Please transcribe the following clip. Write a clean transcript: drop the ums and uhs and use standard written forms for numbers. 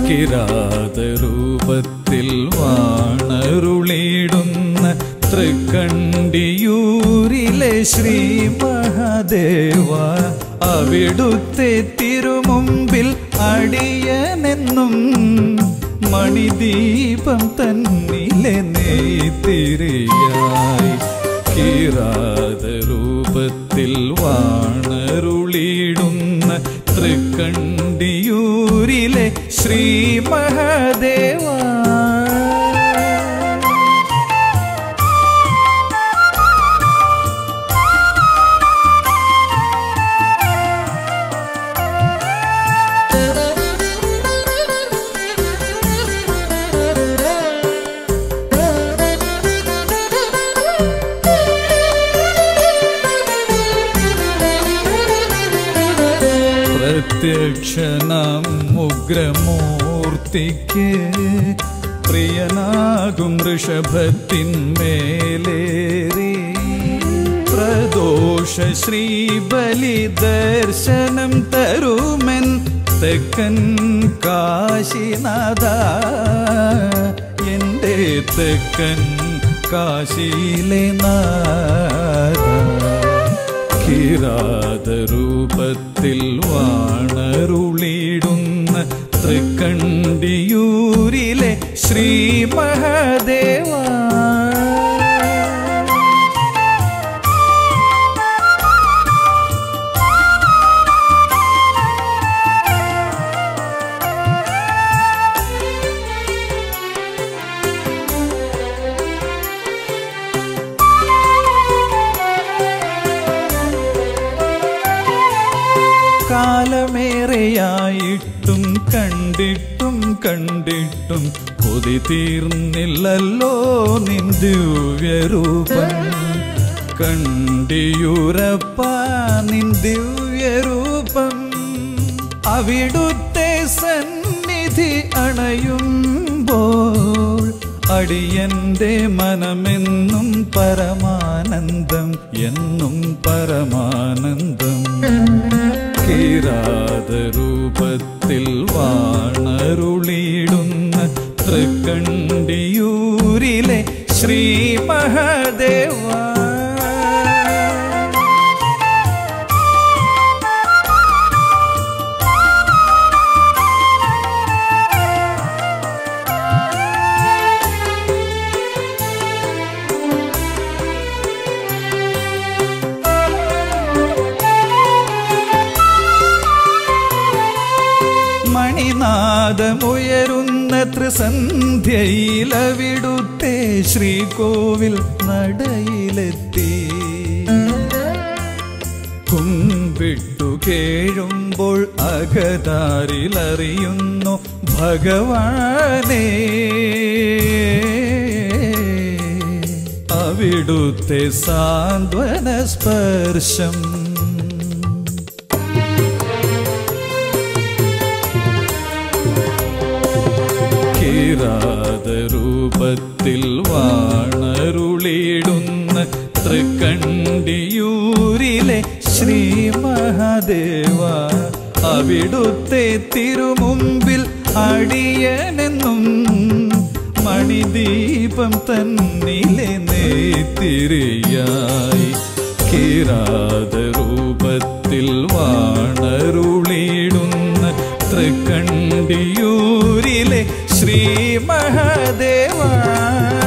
കിരാതരൂപത്തിൽ വാണരുളിടുന്ന തൃക്കണ്ടിയൂരിലെ ശ്രീ മഹാദേവ, അവിടുത്തെ തിരുമുമ്പിൽ അടിയനെന്നും മണിദീപം തന്നിലെ നെയ്ത്തിരിയായി. കിരാതരൂപത്തിൽ വാണരുളിടുന്ന തൃക്കണ്ടിയൂരിലെ ശ്രീ മഹാദേവ, പ്രത്യക്ഷനാം ഉഗ്രമൂർത്തിക്ക് പ്രിയനാകും ഋഷഭത്തിന്മേലേറി പ്രദോഷ ശ്രീബലി ദർശനം തരുമൻ തെക്കൻ കാശിനാഥ, എൻ്റെ തെക്കൻ കാശിയിലെ നാഥ. കിരാതരൂപത്തിൽ വാണരുളിടുന്ന തൃക്കണ്ടിയൂരിലെ ശ്രീ മഹാദേവ, കാലമേറെയായിട്ടും കണ്ടിട്ടും കണ്ടിട്ടും കൊതി തീർന്നില്ലല്ലോ നിൻ ദിവ്യരൂപം. കണ്ടിയൂരപ്പ നിൻ ദിവ്യരൂപം, അവിടുത്തെ സന്നിധി അണയുമ്പോൾ അടിയന്റെ മനമെന്നും പരമാനന്ദം, എന്നും പരമാനന്ദം. കിരാതരൂപത്തിൽ വാണരുളിടുന്ന തൃക്കണ്ടിയൂരിലെ ശ്രീ മഹാദേവ, മണിനാദമുയരുന്ന ത്രിസന്ധ്യയിലവിടുത്തെ ശ്രീകോവിൽ നടയിലെത്തി. കുമ്പിട്ടു കേഴുമ്പോൾ അകതാരിലറിയുന്നു ഭഗവാനേ, അവിടുത്തെ സാന്ത്വന സ്പർശം. കിരാതരൂപത്തിൽ വാണരുളിടുന്ന തൃക്കണ്ടിയൂരിലെ ശ്രീ മഹാദേവ, അവിടുത്തെ തിരുമുമ്പിൽ അടിയനെന്നും മണിദീപം തന്നിലെ നെയ്ത്തിരിയായി. കിരാതരൂപത്തിൽ വാണരുളിടുന്ന തൃക്കണ്ടിയൂരിലെ ശ്രീ മഹാദേവ.